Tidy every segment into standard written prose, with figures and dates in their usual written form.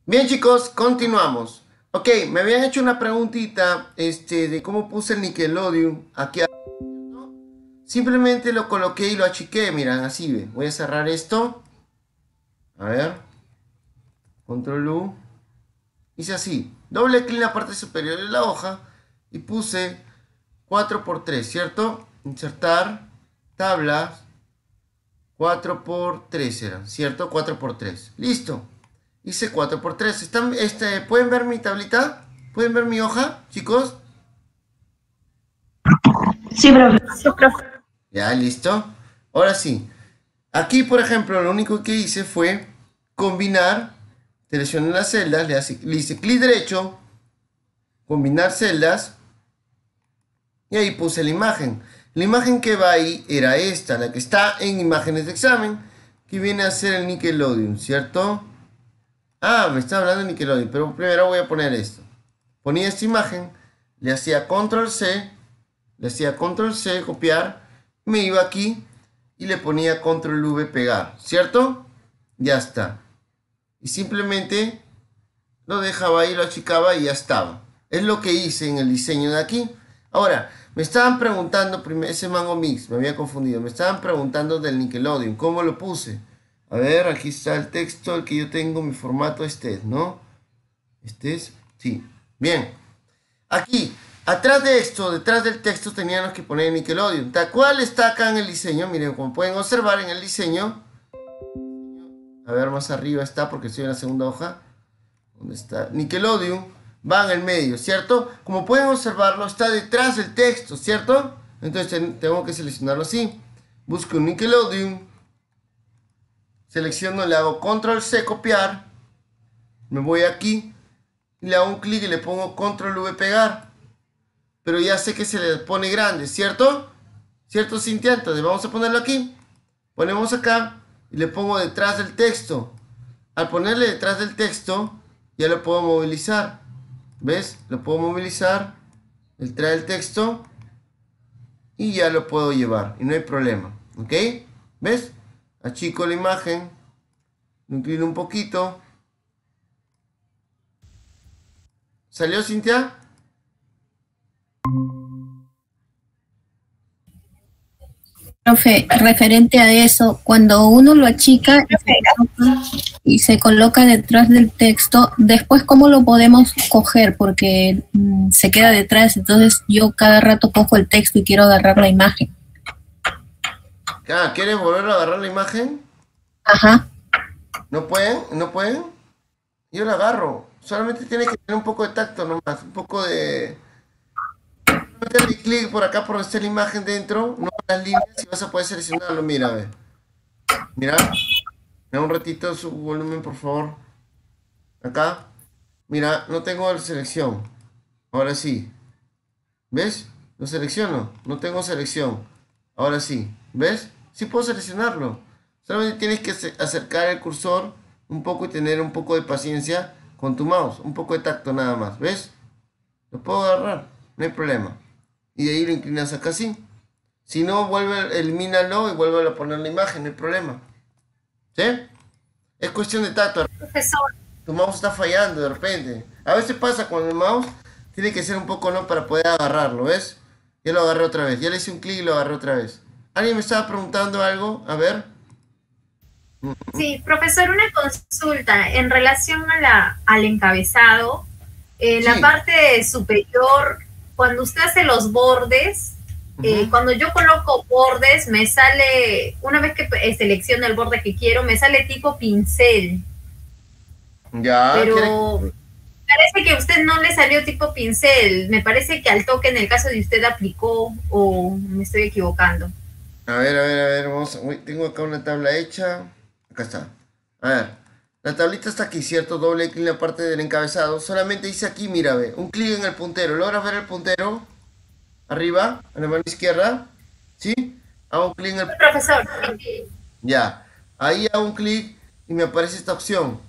Bien, chicos, continuamos. Ok, me habían hecho una preguntita, de cómo puse el Nickelodeon aquí. Simplemente lo coloqué y lo achiqué, miran, así ve. Voy a cerrar esto. A ver. Control U. Hice así. Doble clic en la parte superior de la hoja y puse 4x3, ¿cierto? Insertar, tablas, 4x3 era, ¿cierto? 4x3. Listo. Hice 4x3. ¿Pueden ver mi tablita? ¿Pueden ver mi hoja, chicos? Sí, profe. Sí, profe. Ya, listo. Ahora sí. Aquí, por ejemplo, lo único que hice fue combinar. Seleccioné las celdas, le hice clic derecho, combinar celdas, y ahí puse la imagen. La imagen que va ahí era esta, la que está en imágenes de examen, que viene a ser el Nickelodeon, ¿cierto? Ah, me está hablando de Nickelodeon, pero primero voy a poner esto. Ponía esta imagen, le hacía control C, copiar, me iba aquí y le ponía control V, pegar, ¿cierto? Ya está. Y simplemente lo dejaba ahí, lo achicaba y ya estaba. Es lo que hice en el diseño de aquí. Ahora, me estaban preguntando, ese Mango Mix, me había confundido, me estaban preguntando del Nickelodeon, ¿cómo lo puse? A ver, aquí está el texto, el que yo tengo, mi formato este es, ¿no? Este es, sí. Bien. Aquí, atrás de esto, detrás del texto, teníamos que poner Nickelodeon. Tal cual está acá en el diseño, miren, como pueden observar en el diseño. A ver, más arriba está porque estoy en la segunda hoja. ¿Dónde está? Nickelodeon va en el medio, ¿cierto? Como pueden observarlo, está detrás del texto, ¿cierto? Entonces tengo que seleccionarlo así. Busco un Nickelodeon. Selecciono, le hago control C, copiar. Me voy aquí. Le hago un clic y le pongo control V, pegar. Pero ya sé que se le pone grande, ¿cierto? ¿Cierto, Cintia? Entonces vamos a ponerlo aquí. Ponemos acá y le pongo detrás del texto. Al ponerle detrás del texto, ya lo puedo movilizar. ¿Ves? Lo puedo movilizar. Él trae el texto y ya lo puedo llevar. Y no hay problema. ¿Ok? ¿Ves? Achico la imagen. Lo inclino un poquito. ¿Salió, Cintia? Profe, referente a eso, cuando uno lo achica y se coloca detrás del texto, después ¿cómo lo podemos coger? Porque se queda detrás, entonces yo cada rato cojo el texto y quiero agarrar la imagen. Ah, ¿quieres volver a agarrar la imagen? Ajá. ¿No pueden? ¿No pueden? Yo la agarro. Solamente tiene que tener un poco de tacto nomás. Un poco de... Meterle clic por acá por donde está la imagen dentro. No las líneas y vas a poder seleccionarlo. Mira, a ver. Mira. Mira un ratito su volumen, por favor. Acá. Mira, no tengo selección. Ahora sí. ¿Ves? Lo selecciono. No tengo selección. Ahora sí. ¿Ves? Sí puedo seleccionarlo. Solamente tienes que acercar el cursor un poco y tener un poco de paciencia con tu mouse. Un poco de tacto nada más. ¿Ves? Lo puedo agarrar. No hay problema. Y de ahí lo inclinas acá así. Si no, elimínalo y vuelve a poner la imagen. No hay problema. ¿Sí? Es cuestión de tacto. Profesor. Tu mouse está fallando de repente. A veces pasa con el mouse, tiene que ser un poco no para poder agarrarlo, ¿ves? Ya lo agarré otra vez. Ya le hice un clic y lo agarré otra vez. ¿Alguien me estaba preguntando algo? A ver. Sí, profesor, una consulta en relación al encabezado. En la Sí. parte superior, cuando usted hace los bordes, cuando yo coloco bordes, me sale, una vez que selecciono el borde que quiero, me sale tipo pincel. Ya, Pero parece que a usted no le salió tipo pincel. Me parece que al toque, en el caso de usted, aplicó, o me estoy equivocando. a ver, uy, tengo acá una tabla hecha. Acá está. A ver, la tablita está aquí, ¿cierto? Doble clic en la parte del encabezado. Solamente hice aquí, mira, ve, un clic en el puntero. ¿Logras ver el puntero? Arriba, a la mano izquierda. ¿Sí? Hago un clic en el... Profesor, Ya. Ahí hago un clic y me aparece esta opción.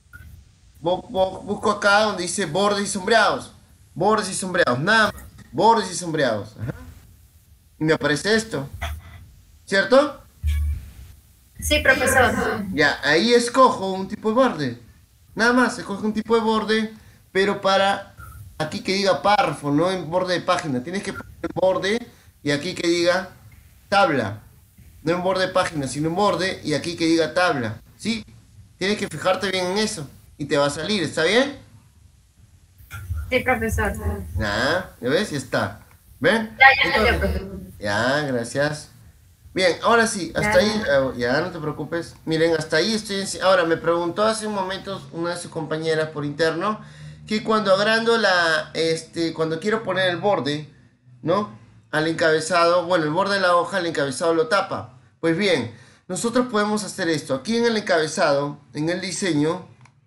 Busco acá donde dice bordes y sombreados. Bordes y sombreados, nada más. Bordes y sombreados. Ajá. Y me aparece esto. ¿Cierto? sí, profesor. Ya, ahí escojo un tipo de borde. Nada más, escoge un tipo de borde, pero para aquí que diga párrafo, no en borde de página. Tienes que poner borde y aquí que diga tabla. No en borde de página, sino en borde y aquí que diga tabla. ¿Sí? Tienes que fijarte bien en eso y te va a salir, ¿está bien? Sí, profesor. ¿Ya ves? Ya está. ¿Ven? Ya salió, profesor. Ya, gracias. Bien, ahora sí, hasta ahí, ya no te preocupes. Miren, hasta ahí estoy. Ahora, me preguntó hace un momento una de sus compañeras por interno que cuando agrando cuando quiero poner el borde, ¿no? Al encabezado, bueno, el borde de la hoja, el encabezado lo tapa. Pues bien, nosotros podemos hacer esto. Aquí en el encabezado, en el diseño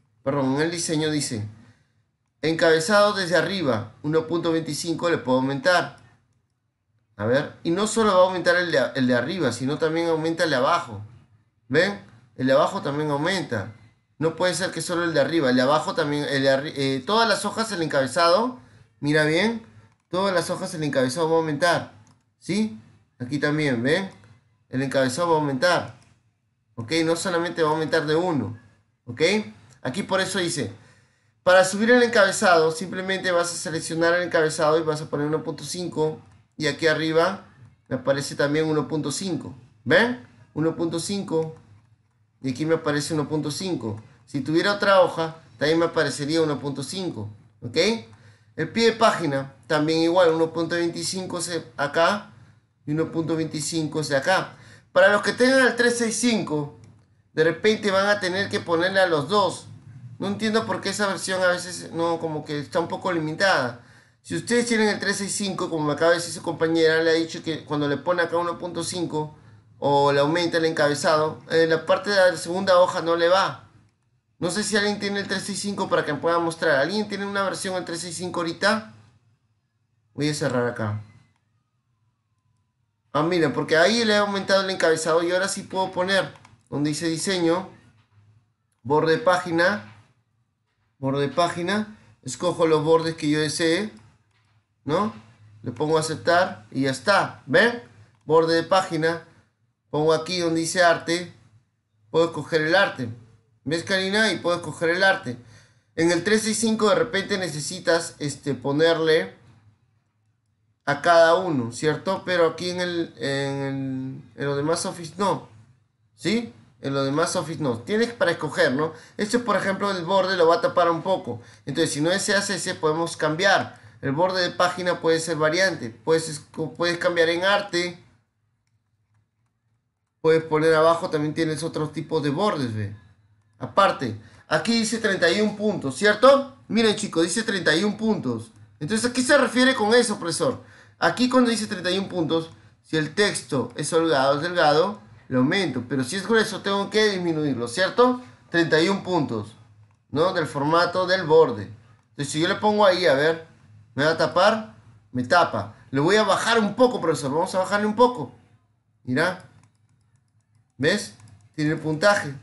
dice, encabezado desde arriba, 1.25 le puedo aumentar. A ver, y no solo va a aumentar el de arriba, sino también aumenta el de abajo. ¿Ven? El de abajo también aumenta. No puede ser que solo el de arriba, el de abajo también, todas las hojas del encabezado, mira bien, todas las hojas del encabezado va a aumentar. ¿Sí? Aquí también, ¿ven? El encabezado va a aumentar. ¿Ok? No solamente va a aumentar de uno. ¿Ok? Aquí por eso dice, para subir el encabezado, simplemente vas a seleccionar el encabezado y vas a poner 1.5. Y aquí arriba me aparece también 1.5. ¿Ven? 1.5. Y aquí me aparece 1.5. Si tuviera otra hoja, también me aparecería 1.5. ¿Ok? El pie de página, también igual. 1.25 es acá. Y 1.25 es de acá. Para los que tengan el 365, de repente van a tener que ponerle a los dos. No entiendo por qué esa versión a veces no, como que está un poco limitada. Si ustedes tienen el 365, como me acaba de decir su compañera, le ha dicho que cuando le pone acá 1.5 o le aumenta el encabezado, en la parte de la segunda hoja no le va. No sé si alguien tiene el 365 para que me pueda mostrar. ¿Alguien tiene una versión del 365 ahorita? Voy a cerrar acá. Ah, miren, porque ahí le he aumentado el encabezado y ahora sí puedo poner donde dice diseño, borde de página, escojo los bordes que yo desee, ¿no? Le pongo aceptar y ya está. ¿Ven? Borde de página. Pongo aquí donde dice arte. Puedo escoger el arte. ¿Ves, Karina? Y puedo escoger el arte. En el 365 de repente necesitas ponerle a cada uno, ¿cierto? Pero aquí en los demás Office no. ¿Sí? En los demás Office no. Tienes para escoger, ¿no? Este, por ejemplo, el borde lo va a tapar un poco. Entonces, si no deseas ese, podemos cambiar. El borde de página puede ser variante. Puedes cambiar en arte. Puedes poner abajo, también tienes otros tipos de bordes, ¿ve? Aparte, aquí dice 31 puntos, ¿cierto? Miren, chicos, dice 31 puntos. Entonces, ¿a qué se refiere con eso, profesor? Aquí cuando dice 31 puntos, si el texto es delgado, lo aumento. Pero si es grueso, tengo que disminuirlo, ¿cierto? 31 puntos, ¿no? Del formato del borde. Entonces, si yo le pongo ahí, a ver, ¿me va a tapar? Me tapa. Le voy a bajar un poco, profesor. Vamos a bajarle un poco. Mira. ¿Ves? Tiene el puntaje.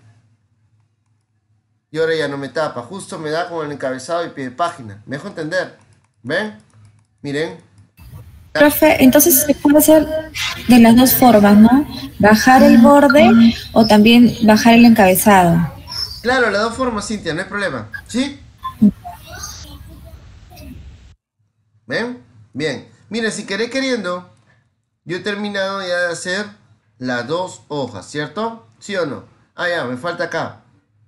Y ahora ya no me tapa. Justo me da con el encabezado y pie de página. ¿Me dejo entender? ¿Ven? Miren. Profe, entonces se puede hacer de las dos formas, ¿no? Bajar el borde o también bajar el encabezado. Claro, las dos formas, Cintia, no hay problema. ¿Sí? ¿Ven? Bien. Miren, si queriendo, yo he terminado ya de hacer las dos hojas, ¿cierto? ¿Sí o no? Ah, ya, me falta acá.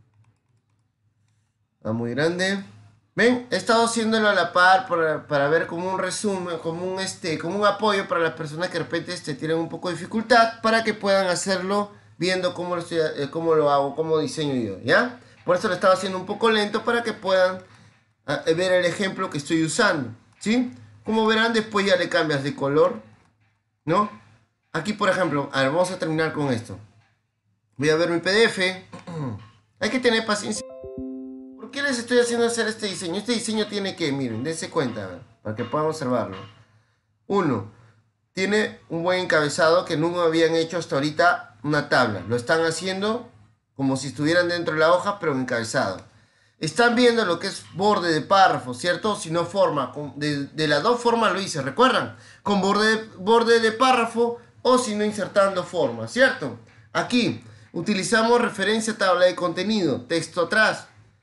Ah, muy grande. ¿Ven? He estado haciéndolo a la par para ver como un resumen, como un apoyo para las personas que de repente tienen un poco de dificultad para que puedan hacerlo viendo cómo lo hago, cómo diseño yo, ¿ya? Por eso lo estaba haciendo un poco lento para que puedan ver el ejemplo que estoy usando, ¿sí? Como verán, después ya le cambias de color, ¿no? Aquí, por ejemplo, a ver, vamos a terminar con esto. Voy a ver mi PDF. Hay que tener paciencia. ¿Por qué les estoy haciendo hacer este diseño? Este diseño tiene que, miren, dense cuenta, a ver, para que puedan observarlo. Uno, tiene un buen encabezado que nunca habían hecho hasta ahorita una tabla. Lo están haciendo como si estuvieran dentro de la hoja, pero en encabezado. Están viendo lo que es borde de párrafo, ¿cierto? Si no forma, de las dos formas lo hice, ¿recuerdan? Con borde de párrafo o si no insertando forma, ¿cierto? Aquí utilizamos referencia tabla de contenido, texto atrás,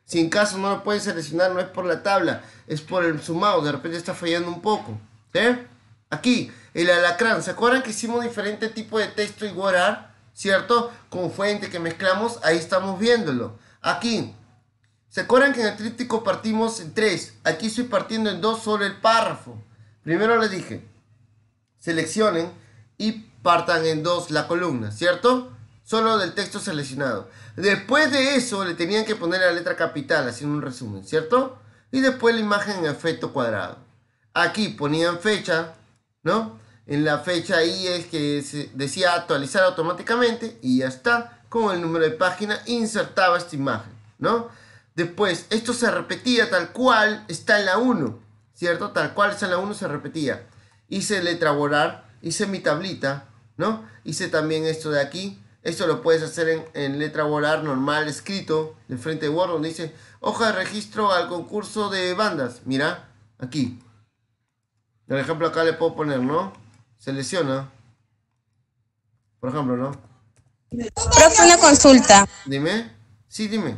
Si en caso no lo pueden seleccionar, no es por la tabla, es por el sumado, de repente está fallando un poco. ¿Sí? Aquí, el alacrán. ¿Se acuerdan que hicimos diferentes tipos de texto y guardar? ¿Cierto? Con fuente que mezclamos, ahí estamos viéndolo. Aquí, ¿se acuerdan que en el tríptico partimos en 3? Aquí estoy partiendo en 2 sobre el párrafo. Primero les dije, seleccionen y partan en 2 la columna, ¿cierto? Solo del texto seleccionado. Después de eso le tenían que poner la letra capital, haciendo un resumen, ¿cierto? Y después la imagen en efecto cuadrado. Aquí ponían fecha, ¿no? En la fecha ahí es que se decía actualizar automáticamente y ya está. Con el número de página insertaba esta imagen, ¿no? Después, esto se repetía tal cual está en la 1, ¿cierto? Tal cual está en la 1 se repetía. Hice letra borrar, hice mi tablita, ¿no? Hice también esto de aquí. Esto lo puedes hacer en letra borrar normal, escrito, de frente de Word, donde dice hoja de registro al concurso de bandas. Mira, aquí. Por ejemplo, acá le puedo poner, ¿no? Selecciona. Por ejemplo, ¿no? Profe, una consulta. Dime. Sí, dime.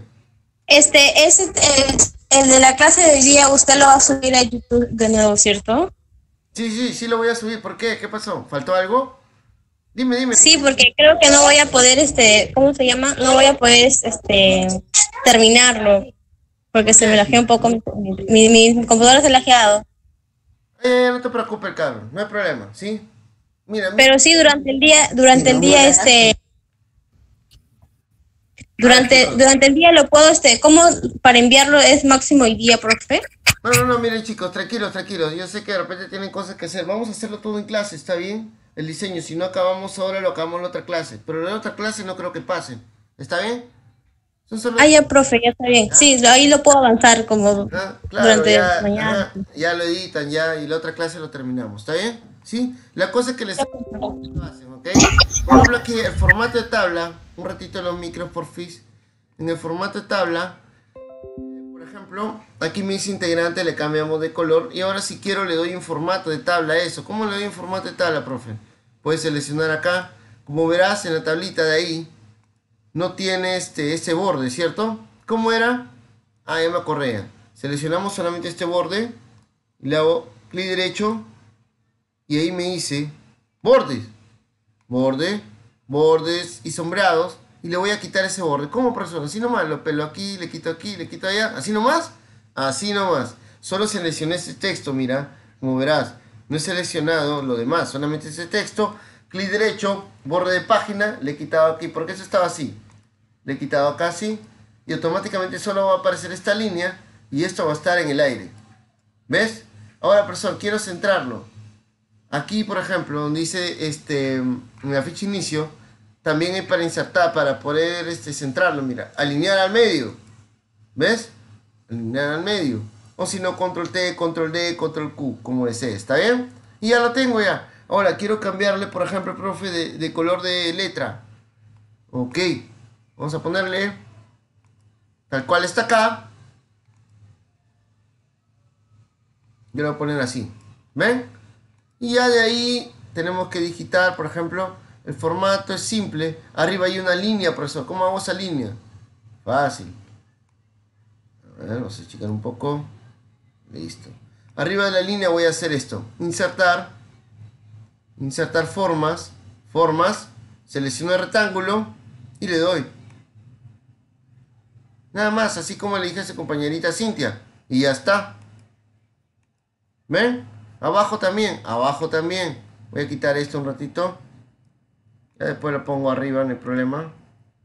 El de la clase de hoy día, usted lo va a subir a YouTube de nuevo, ¿cierto? Sí, lo voy a subir. ¿Por qué? ¿Qué pasó? ¿Faltó algo? Dime. Sí, porque creo que no voy a poder, ¿cómo se llama? No voy a poder, terminarlo. Porque se me lajeó un poco, mi computadora se ha lajeado. No te preocupes, Carlos, no hay problema, ¿sí? Mira. Pero sí, durante el día, durante el día lo puedo, ¿cómo para enviarlo es máximo hoy día, profe? No, miren chicos, tranquilos. Yo sé que de repente tienen cosas que hacer. Vamos a hacerlo todo en clase, ¿está bien? El diseño, si no acabamos ahora, lo acabamos en la otra clase. Pero en la otra clase no creo que pasen. ¿Está bien? Ya, profe, ya está bien. Sí, ahí lo puedo avanzar como claro, durante mañana. Ya lo editan, y la otra clase lo terminamos, ¿está bien? ¿Sí? La cosa es que les lo hacen, ¿ok? Por ejemplo, aquí el formato de tabla, un ratito los micros, porfis. En el formato de tabla, por ejemplo, aquí me dice integrante, le cambiamos de color. Y ahora si quiero le doy un formato de tabla a eso. ¿Cómo le doy un formato de tabla, profe? Puedes seleccionar acá. Como verás en la tablita de ahí, no tiene este borde, ¿cierto? ¿Cómo era? Ya me acordé. Seleccionamos solamente este borde. Y le hago clic derecho. Y ahí me dice bordes. Bordes y sombreados. Y le voy a quitar ese borde. ¿Cómo, profesor? Así nomás. Lo pelo aquí, le quito allá. ¿Así nomás? Así nomás. Solo seleccioné este texto, mira. Como verás. No he seleccionado lo demás. Solamente ese texto. Clic derecho, borde de página. Le he quitado aquí. Porque eso estaba así. Le he quitado acá así. Y automáticamente solo va a aparecer esta línea. Y esto va a estar en el aire. ¿Ves? Ahora, profesor, quiero centrarlo. Aquí, por ejemplo, donde dice en la ficha inicio, también hay para insertar, para poder centrarlo. Mira, alinear al medio. ¿Ves? Alinear al medio. O si no, control T, control D, control Q, como desee. ¿Está bien? Y ya lo tengo ya. Ahora, quiero cambiarle, por ejemplo, profe, de color de letra. Ok. Vamos a ponerle tal cual está acá. Yo lo voy a poner así. ¿Ven? Y ya de ahí tenemos que digitar, por ejemplo, el formato es simple. Arriba hay una línea, profesor. ¿Cómo hago esa línea? Fácil. A ver, vamos a achicar un poco. Listo. Arriba de la línea voy a hacer esto. Insertar formas. Selecciono el rectángulo y le doy. Nada más, así como le dije a su compañerita Cintia. Y ya está. ¿Ven? Abajo también. Voy a quitar esto un ratito. Ya después lo pongo arriba, no hay problema.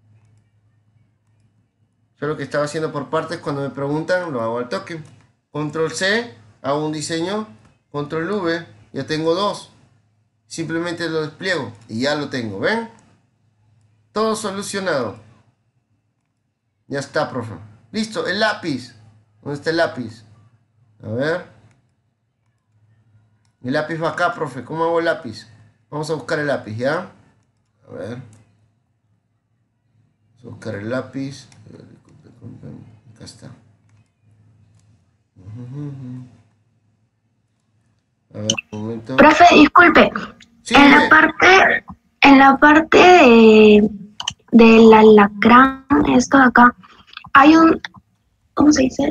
Solo que estaba haciendo por partes. Cuando me preguntan, lo hago al toque. Control C, hago un diseño. Control V, ya tengo 2. Simplemente lo despliego y ya lo tengo. ¿Ven? Todo solucionado. Ya está, profe. Listo, el lápiz. ¿Dónde está el lápiz? A ver. El lápiz va acá, profe. ¿Cómo hago el lápiz? Vamos a buscar el lápiz, ¿ya? A ver. Vamos a buscar el lápiz. Acá está. A ver, un momento. Profe, disculpe. Sí, en la parte del alacrán, esto de acá, hay ¿cómo se dice?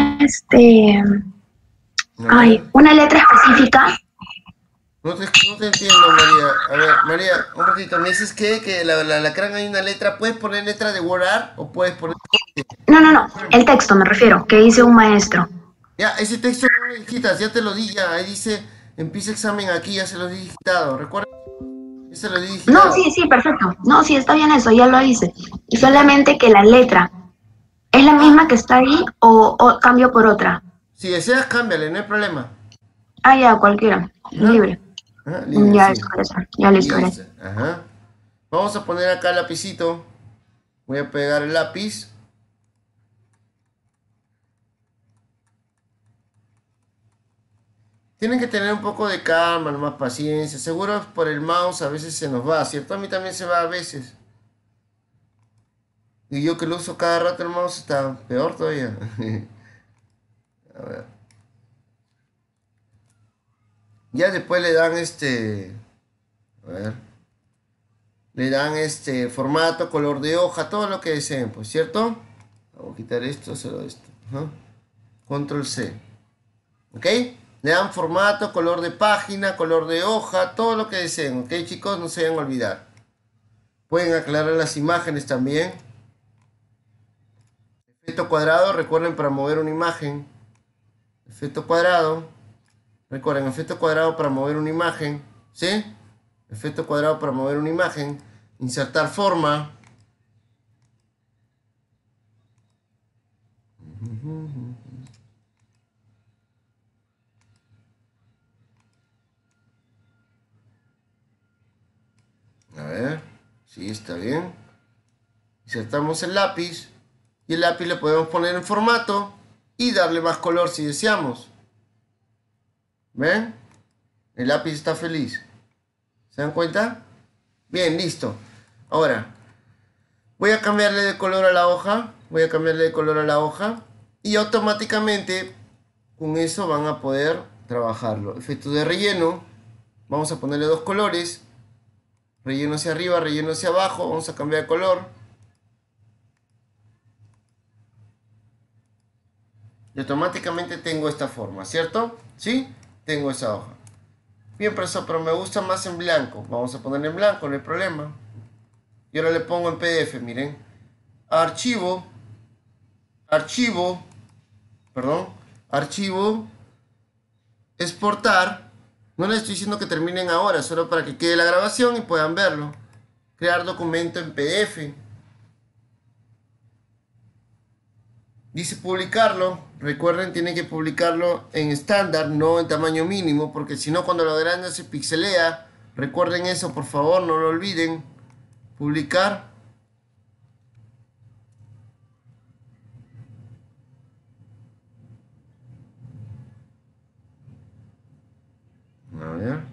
A ver. Una letra específica. No te entiendo, María. A ver, María, un ratito. ¿Me dices que la alacrán hay una letra? ¿Puedes poner letra de Word Art o puedes poner...? No, el texto me refiero, que dice un maestro. Ya, ese texto no lo digitas, ya te lo di, ya. Ahí dice, empieza examen aquí, ya se lo he digitado. ¿Recuerda? Ya se lo he digitado. No, sí, perfecto. No, sí, está bien eso, ya lo hice. Y solamente que la letra, ¿es la misma que está ahí o cambio por otra? Si deseas, cámbiale, no hay problema. Ah, ya, cualquiera, libre. Ajá, libre, Ya, sí. eso, ya listo, Listo. Ajá. Vamos a poner acá el lapicito. Voy a pegar el lápiz. Tienen que tener un poco de calma, nomás paciencia. Seguro por el mouse a veces se nos va, ¿cierto? A mí también se va a veces. Y yo que lo uso cada rato el mouse está peor todavía. A ver. Ya después le dan a ver. Le dan formato, color de hoja, todo lo que deseen, pues, ¿cierto? Vamos a quitar esto, solo esto. Ajá. Control C. ¿Ok? Le dan formato, color de página, color de hoja, todo lo que deseen, ¿ok, chicos? No se vayan a olvidar. Pueden aclarar las imágenes también. Efecto cuadrado, recuerden, para mover una imagen. Efecto cuadrado. Recuerden, efecto cuadrado para mover una imagen. ¿Sí? Efecto cuadrado para mover una imagen. Insertar forma. A ver, sí, está bien. Insertamos el lápiz y el lápiz le podemos poner en formato y darle más color si deseamos. ¿Ven? El lápiz está feliz. ¿Se dan cuenta? Bien, listo. Ahora, voy a cambiarle de color a la hoja. Voy a cambiarle de color a la hoja y automáticamente con eso van a poder trabajarlo. Efecto de relleno. Vamos a ponerle dos colores. Relleno hacia arriba, relleno hacia abajo. Vamos a cambiar de color. Y automáticamente tengo esta forma, ¿cierto? ¿Sí? Tengo esa hoja. Bien, profesor, pero me gusta más en blanco. Vamos a ponerle en blanco, no hay problema. Y ahora le pongo en PDF, miren. Archivo. Archivo. Perdón. Archivo. Exportar. No les estoy diciendo que terminen ahora, solo para que quede la grabación y puedan verlo. Crear documento en PDF. Dice publicarlo. Recuerden, tienen que publicarlo en estándar, no en tamaño mínimo, porque si no, cuando lo agrandan se pixelea. Recuerden eso, por favor, no lo olviden. Publicar. A ver.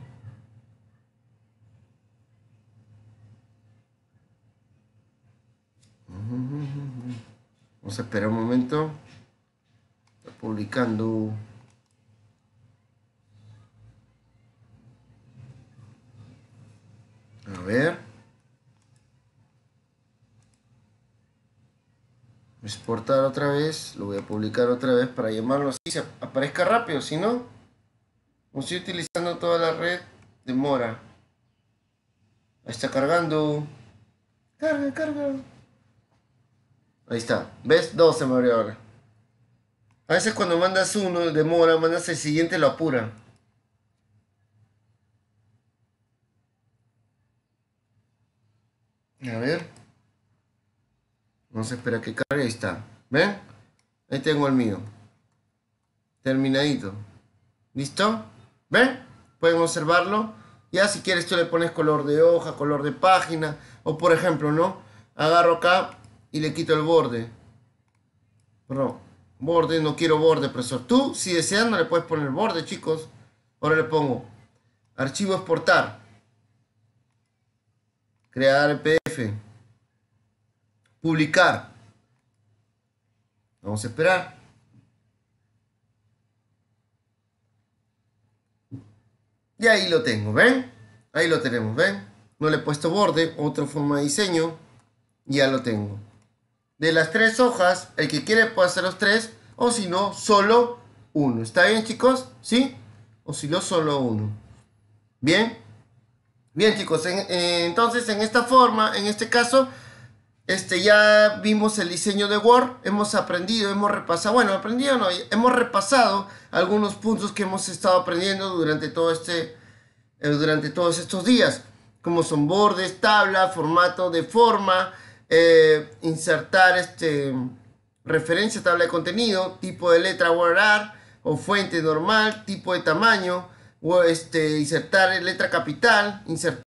Vamos a esperar un momento. Está publicando. A ver. Exportar otra vez. Lo voy a publicar otra vez para llamarlo así. Se aparezca rápido, si no, como estoy utilizando toda la red, demora. Ahí está cargando. Carga, carga. Ahí está. ¿Ves? 2 se me abrió ahora. A veces cuando mandas uno demora, mandas el siguiente, lo apura. A ver. Vamos a esperar que cargue. Ahí está. ¿Ven? Ahí tengo el mío. Terminadito. ¿Listo? ¿Ven? Pueden observarlo. Ya si quieres tú le pones color de hoja, color de página. O por ejemplo, ¿no? Agarro acá y le quito el borde. Perdón. Borde, no quiero borde, profesor. Tú, si deseas, no le puedes poner borde, chicos. Ahora le pongo archivo exportar. Crear el PDF. Publicar. Vamos a esperar. Y ahí lo tengo, ¿ven? Ahí lo tenemos, ¿ven? No le he puesto borde, otra forma de diseño. Ya lo tengo. De las 3 hojas, el que quiere puede hacer los 3, o si no, solo uno. ¿Está bien, chicos? ¿Sí? O si no, solo uno. ¿Bien? Bien, chicos, entonces en esta forma, en este caso, ya vimos el diseño de Word, hemos aprendido, hemos repasado, bueno, aprendido no, hemos repasado algunos puntos que hemos estado aprendiendo durante todos estos días, como son bordes, tabla, formato de forma, insertar referencia, tabla de contenido, tipo de letra WordArt o fuente normal, tipo de tamaño, o insertar letra capital, insertar